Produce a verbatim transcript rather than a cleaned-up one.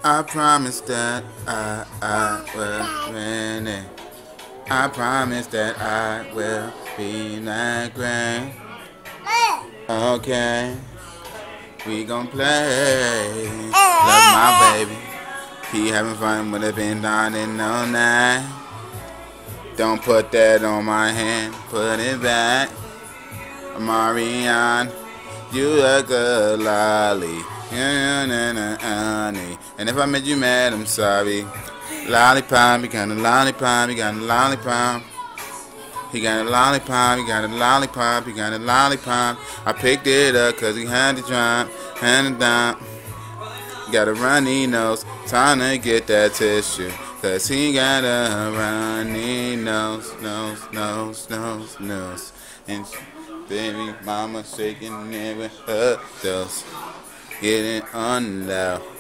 I promise that I, I will win it. I promise that I will be that great. Okay, we gon' play. Love my baby. He having fun with it, been dining all night. Don't put that on my hand, put it back. Marianne, you a good lolly. And if I made you mad, I'm sorry. Lollipop, you got a lollipop, you got a lollipop. He got a lollipop, he got a lollipop, he got a lollipop. I picked it up cause he had to drop, hand it down. Got a runny nose, time to get that tissue. Cause he got a runny nose, nose, nose, nose, nose. And baby mama shaking it with her toes. Getting on loud.